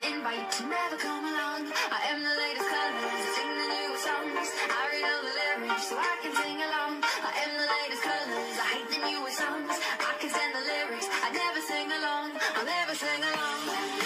Invite to never come along. I am the latest colors, sing the newest songs. I read all the lyrics so I can sing along. I am the latest colors, I hate the newest songs. I can stand the lyrics, I never sing along. I'll never sing along.